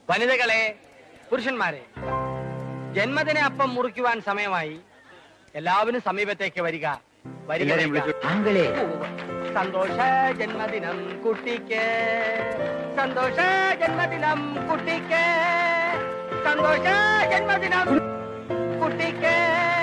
വനിതകളെ, പുരുഷന്മാരെ, ജന്മദിന അപ്പം മുറിക്കുവാൻ സമയമായി. എല്ലാവരും സമീപത്തേക്ക് വരിക. സന്തോഷ ജന്മദിനം കുട്ടിക്ക്, സന്തോഷ ജന്മദിനം കുട്ടിക്ക്, സന്തോഷ ജന്മദിനം കുട്ടിക്ക്.